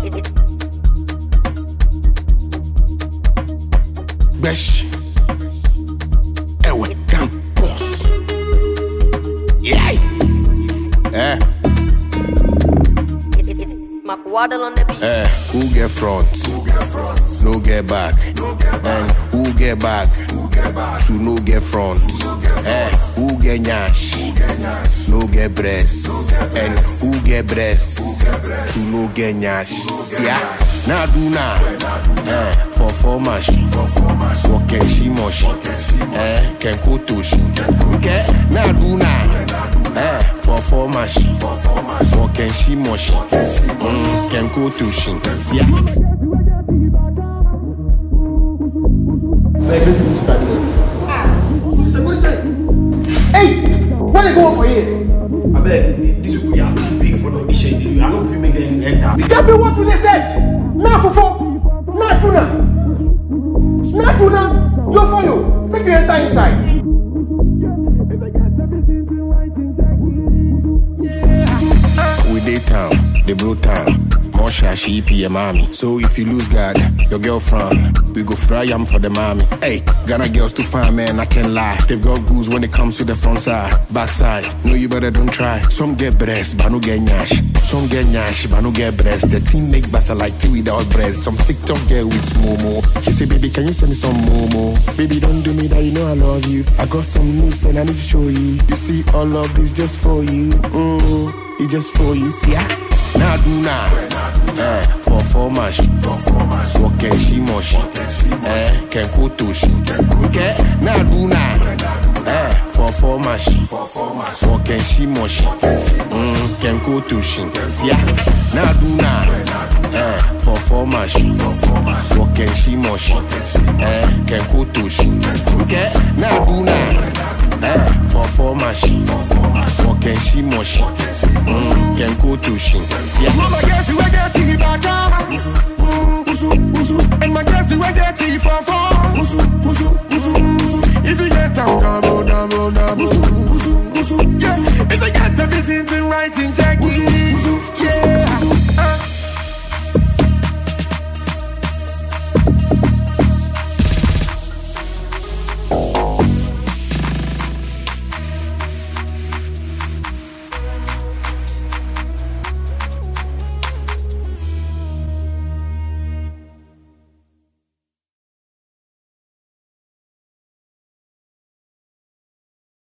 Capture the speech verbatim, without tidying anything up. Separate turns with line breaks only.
Agbeshie, ewe campus. Yeah. Eh.
McWaddle on the beat.
Eh. Who get front? Who get front? No get back. No get back. And who get back? Who get back? To no get front. No get eh. Who get nyash? Who get nyash? No get breast. No get breast. And who get breast? Who get breast? To no get nyash. No yeah. Now Duna. Eh. For four mash. For four mash. What can she mosh? Eh. Can go to she. Okay. Now Duna. Eh. For four mash. For four mash. What can she mosh? Mm. Can go to she. Yeah.
Like, let me study. Ah, what is it? Hey, what are you going for here?
I beg, these people are too big for the audition. I don't feel make them enter.
Tell me what they said. Now for four, now Duna, now Duna. You're for you. Make you enter inside.
We dey town, the blue town. Mosha, she P M mommy. So if you lose God, your girlfriend, we go fry am for the mommy. Hey, Ghana girls too fine, man, I can't lie. They've got goose when it comes to the front side, back side. No, you better don't try. Some get breast, but no get nyash. Some get nyash, but no get breast. The team make basa like tea without bread. Some TikTok girl with momo. She say, baby, can you send me some momo? Baby, don't do me that, you know I love you. I got some moves and I need to show you. You see, all of this just for you. Mm, it's just for you, see ya. Now Duna, eh, for four mash, what can she mosh, eh, can go to she, okay, now Duna, eh, for four mash, what can she mosh, mm, can go to she, yeah, now Duna, eh, for four mash, what can she mosh, eh, can go to she, okay, now Duna, eh, for four mash, what can she mosh, mm, can go to she. Yeah.
Mama guess you get tea back up. And my guess you get tea for four. If you get down, down, down, down, down. Yeah. If you get everything right in check. Yeah.